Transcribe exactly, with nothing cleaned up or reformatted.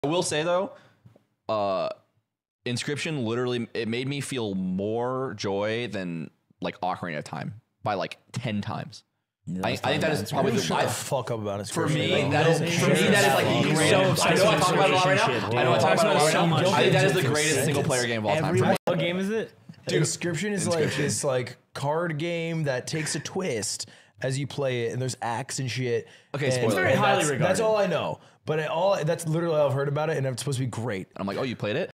I will say though, uh, Inscription literally it made me feel more joy than like Ocarina of Time by like ten times. Yeah, I, I think that is probably the shut the fuck up about it. For me, that is for me that is like the greatest. I know I talk about it a lot right now. I know I talk about it a lot right now. I think that is the greatest single player game of all time. What game is it? Dude, Inscription is like this like card game that takes a twist as you play it, and there's acts and shit. Okay, and spoiler. It's very highly that's, regarded. That's all I know. But it all that's literally all I've heard about it, and it's supposed to be great. I'm like, oh, you played it?